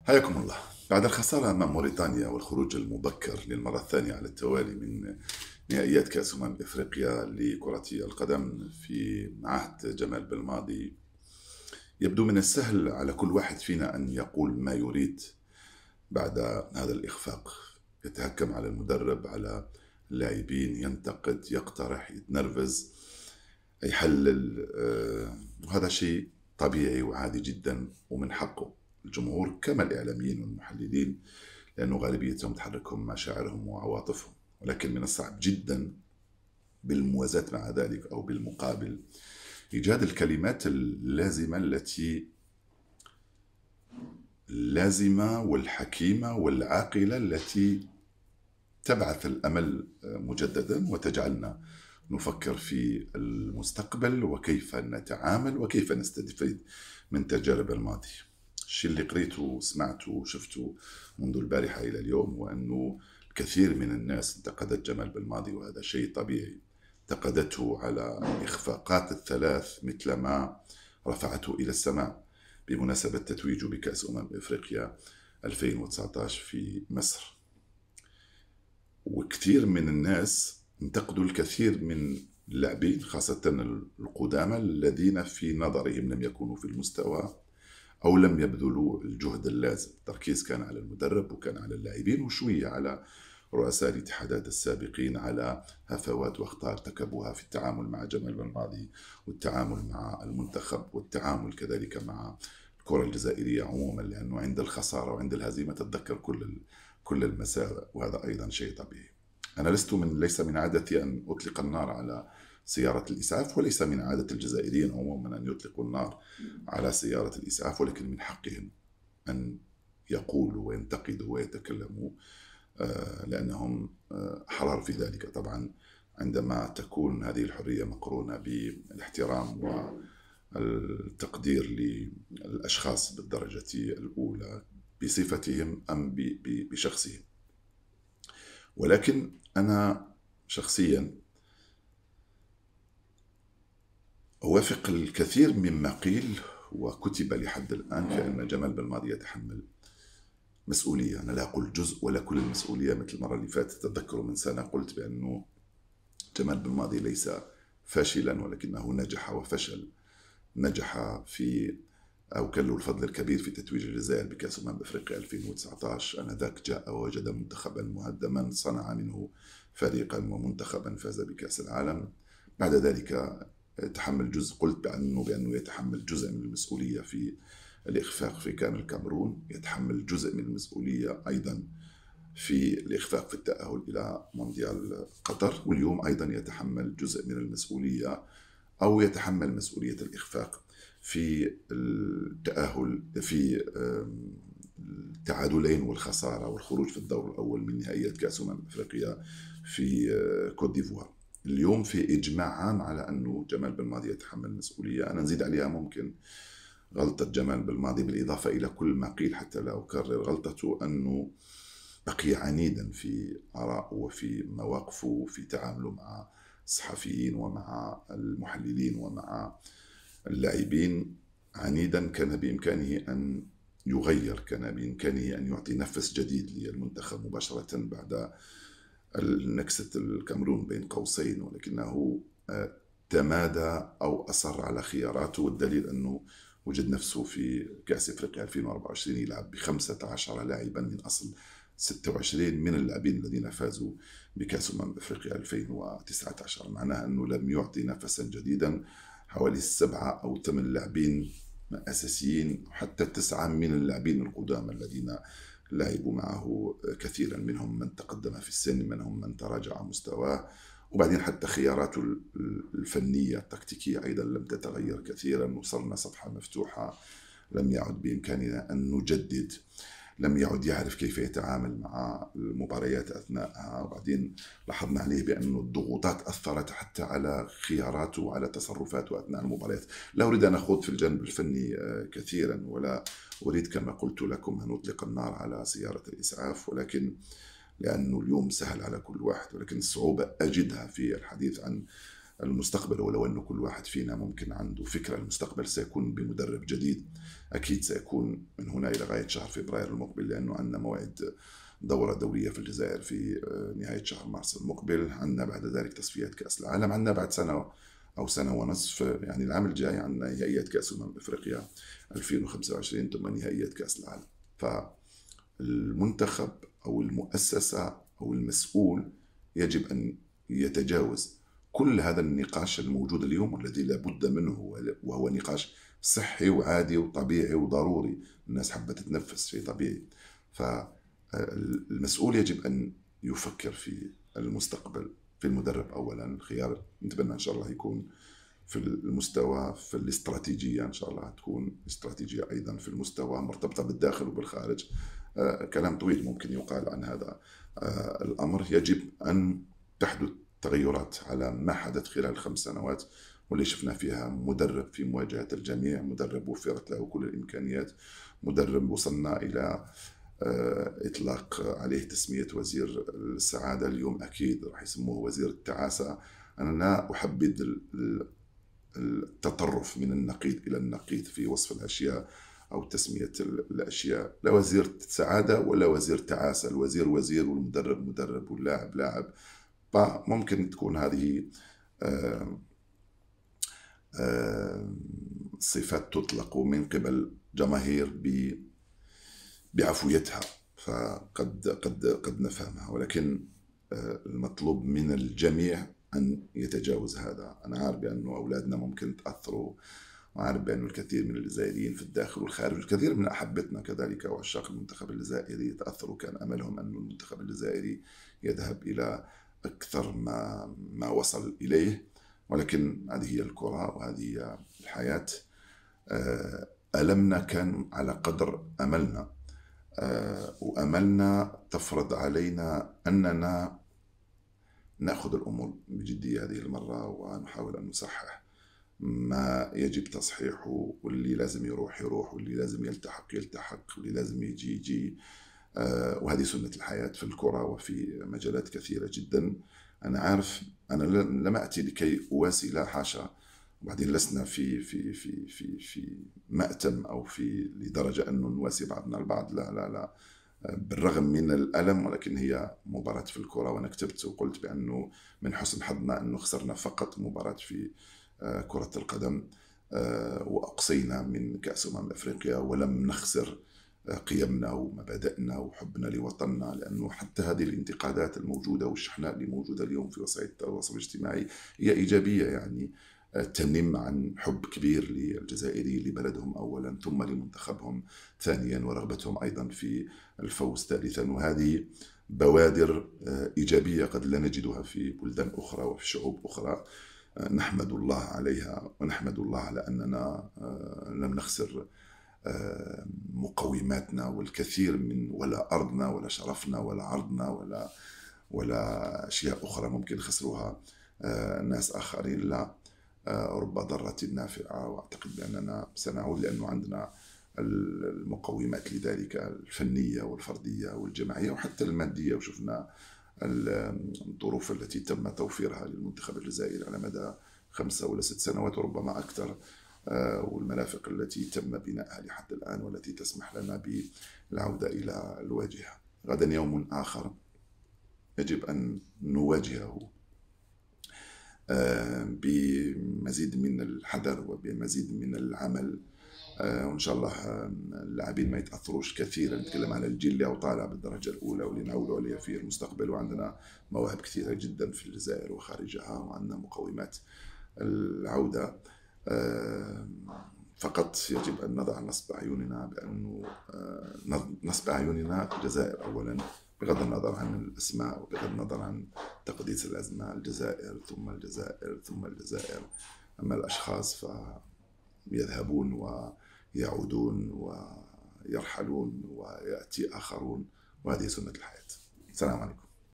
حياكم الله. بعد الخسارة أمام موريتانيا والخروج المبكر للمرة الثانية على التوالي من نهائيات كأس إفريقيا لكرة القدم في عهد جمال بالماضي، يبدو من السهل على كل واحد فينا أن يقول ما يريد بعد هذا الإخفاق. يتهكم على المدرب، على اللاعبين، ينتقد، يقترح، يتنرفز، يحلل. وهذا شيء طبيعي وعادي جدا ومن حقه الجمهور كما الإعلاميين والمحللين، لأنه غالبيتهم تحركهم مشاعرهم وعواطفهم. ولكن من الصعب جدا بالموازاة مع ذلك أو بالمقابل إيجاد الكلمات اللازمة التي اللازمة والحكيمة والعاقلة التي تبعث الأمل مجددا وتجعلنا نفكر في المستقبل وكيف نتعامل وكيف نستفيد من تجارب الماضي. الشيء اللي قريته وسمعته وشفته منذ البارحة إلى اليوم هو أنه الكثير من الناس انتقدت جمال بالماضي، وهذا شيء طبيعي. انتقدته على الإخفاقات الثلاث مثلما رفعته إلى السماء بمناسبة تتويجه بكأس إفريقيا 2019 في مصر. وكثير من الناس انتقدوا الكثير من اللاعبين خاصة القدامى الذين في نظرهم لم يكونوا في المستوى أو لم يبذلوا الجهد اللازم. التركيز كان على المدرب وكان على اللاعبين وشوية على رؤساء الاتحادات السابقين، على هفوات واخطاء ارتكبوها في التعامل مع جمال بالماضي والتعامل مع المنتخب والتعامل كذلك مع الكرة الجزائرية عموما، لأنه عند الخسارة وعند الهزيمة تتذكر كل المساوئ، وهذا أيضا شيء طبيعي. أنا ليس من عادتي أن أطلق النار على سيارة الإسعاف، وليس من عادة الجزائريين عموما أن يطلقوا النار على سيارة الإسعاف، ولكن من حقهم أن يقولوا وينتقدوا ويتكلموا لأنهم أحرار في ذلك. طبعا عندما تكون هذه الحرية مقرونة بالاحترام والتقدير للأشخاص بالدرجة الأولى بصفتهم أم بشخصهم. ولكن أنا شخصيا أوافق الكثير مما قيل وكتب لحد الآن في أن جمال بالماضي يتحمل مسؤولية. أنا لا أقول جزء ولا كل المسؤولية. مثل المرة اللي فاتت تذكروا من سنة قلت بأنه جمال بالماضي ليس فاشلا ولكنه نجح وفشل. نجح في أو كان له الفضل الكبير في تتويج الجزائر بكأس إفريقيا 2019. آنذاك جاء ووجد منتخبا مهدما، صنع منه فريقا ومنتخبا فاز بكأس العالم. بعد ذلك يتحمل جزء، قلت بأنه يتحمل جزء من المسؤولية في الإخفاق في كان الكاميرون، يتحمل جزء من المسؤولية أيضا في الإخفاق في التأهل إلى مونديال قطر، واليوم أيضا يتحمل جزء من المسؤولية أو يتحمل مسؤولية الإخفاق في التأهل في التعادلين والخسارة والخروج في الدور الأول من نهائيات كأس أفريقيا في كوت ديفوار. اليوم في إجماع عام على أنه جمال بالماضي يتحمل مسؤولية. أنا نزيد عليها ممكن غلطة جمال بالماضي بالإضافة إلى كل ما قيل حتى لا أكرر. غلطته أنه بقي عنيدا في آرائه وفي مواقفه وفي تعامله مع الصحفيين ومع المحللين ومع اللاعبين. عنيدا. كان بإمكانه أن يغير، كان بإمكانه أن يعطي نفس جديد للمنتخب مباشرة بعد نكسة الكاميرون بين قوسين، ولكنه تمادى أو أصر على خياراته. والدليل أنه وجد نفسه في كأس إفريقيا 2024 يلعب ب15 لاعبا من أصل 26 من اللاعبين الذين فازوا بكأس إفريقيا 2019. معناها أنه لم يعطي نفسا جديدا. حوالي 7 أو 8 لاعبين أساسيين، حتى 9 من اللاعبين القدامى الذين لعبوا معه، كثيرا منهم من تقدم في السن، منهم من تراجع مستواه. وبعدين حتى خياراته الفنية التكتيكية أيضا لم تتغير كثيرا. وصلنا صفحة مفتوحة، لم يعد بإمكاننا أن نجدد، لم يعد يعرف كيف يتعامل مع المباريات أثناءها. وبعدين لاحظنا عليه بأن الضغوطات أثرت حتى على خياراته وعلى تصرفاته أثناء المباريات. لا أريد أن أخوض في الجانب الفني كثيرا، ولا أريد كما قلت لكم أن أطلق النار على سيارة الإسعاف، ولكن لأنه اليوم سهل على كل واحد، ولكن الصعوبة أجدها في الحديث عن المستقبل، ولو أنه كل واحد فينا ممكن عنده فكرة المستقبل سيكون بمدرب جديد، أكيد سيكون من هنا إلى غاية شهر فبراير المقبل، لأنه عندنا موعد دورة دولية في الجزائر في نهاية شهر مارس المقبل، عندنا بعد ذلك تصفيات كأس العالم، عندنا بعد سنة أو سنة ونصف يعني العام الجاي عندنا نهائيات كأس أفريقيا 2025 ثم نهائيات كأس العالم. فالمنتخب أو المؤسسة أو المسؤول يجب أن يتجاوز كل هذا النقاش الموجود اليوم والذي لا بد منه، وهو نقاش صحي وعادي وطبيعي وضروري، الناس حابة تتنفس، شيء طبيعي. فالمسؤول يجب أن يفكر في المستقبل، في المدرب أولا، الخيار نتمنى إن شاء الله يكون في المستوى، في الاستراتيجية إن شاء الله تكون استراتيجية أيضا في المستوى مرتبطة بالداخل وبالخارج. كلام طويل ممكن يقال عن هذا الأمر. يجب أن تحدث تغيرات على ما حدث خلال 5 سنوات واللي شفنا فيها مدرب في مواجهة الجميع، مدرب وفرت له كل الإمكانيات، مدرب وصلنا إلى إطلاق عليه تسمية وزير السعادة، اليوم أكيد راح يسموه وزير التعاسة. أنا لا أحبذ التطرف من النقيض إلى النقيض في وصف الأشياء أو تسمية الأشياء، لا وزير سعادة ولا وزير تعاسة، الوزير وزير والمدرب مدرب واللاعب لاعب. فممكن تكون هذه صفات تطلق من قبل جماهير بعفويتها، فقد نفهمها، ولكن المطلوب من الجميع أن يتجاوز هذا. أنا عارف بأنه أولادنا ممكن تأثروا، وعارف بأنه الكثير من الجزائريين في الداخل والخارج، الكثير من أحبتنا كذلك وعشاق المنتخب الجزائري تأثروا، كان أملهم أن المنتخب الجزائري يذهب إلى أكثر ما وصل إليه، ولكن هذه هي الكرة وهذه هي الحياة. ألمنا كان على قدر أملنا، وأملنا تفرض علينا أننا نأخذ الأمور بجدية هذه المرة، ونحاول أن نصحح ما يجب تصحيحه، واللي لازم يروح يروح، واللي لازم يلتحق يلتحق، واللي لازم يجي يجي. وهذه سنة الحياة في الكرة وفي مجالات كثيرة جدا. أنا عارف أنا لم أتي لكي أواسي، لا حاشا، وبعدين لسنا في مأتم أو في لدرجة أنه نواسي بعضنا البعض، لا لا لا، بالرغم من الألم، ولكن هي مباراة في الكرة. وأنا كتبت وقلت بأنه من حسن حظنا أنه خسرنا فقط مباراة في كرة القدم، وأقصينا من كأس أفريقيا، ولم نخسر قيمنا ومبادئنا وحبنا لوطننا، لأنه حتى هذه الانتقادات الموجودة والشحناء اللي موجودة اليوم في وسائل التواصل الاجتماعي هي إيجابية، يعني تنم عن حب كبير للجزائريين لبلدهم أولا، ثم لمنتخبهم ثانيا، ورغبتهم أيضا في الفوز ثالثا. وهذه بوادر إيجابية قد لا نجدها في بلدان أخرى وفي شعوب أخرى، نحمد الله عليها، ونحمد الله على أننا لم نخسر مقوماتنا والكثير من، ولا أرضنا ولا شرفنا ولا عرضنا ولا أشياء أخرى ممكن خسروها ناس آخرين، لا، رب ضارة نافعة. وأعتقد بأننا سنعود، لأنه عندنا المقومات لذلك، الفنية والفردية والجماعية وحتى المادية، وشفنا الظروف التي تم توفيرها للمنتخب الجزائري على مدى 5 ولا 6 سنوات وربما أكثر، والمرافق التي تم بنائها لحد الآن والتي تسمح لنا بالعودة إلى الواجهة. غدا يوم آخر يجب أن نواجهه بمزيد من الحذر وبمزيد من العمل، وإن شاء الله اللاعبين ما يتأثروش كثيرا. نتكلم على الجيل اللي طالع بالدرجة الأولى واللي نعول عليه في المستقبل، وعندنا مواهب كثيرة جدا في الجزائر وخارجها، وعندنا مقومات العودة. فقط يجب أن نضع نصب عيوننا، بأنه نصب عيوننا الجزائر أولا، بغض النظر عن الأسماء وبغض النظر عن تقديس الأزمة، الجزائر ثم الجزائر ثم الجزائر. أما الأشخاص فيذهبون ويعودون ويرحلون ويأتي آخرون، وهذه سنة الحياة. السلام عليكم.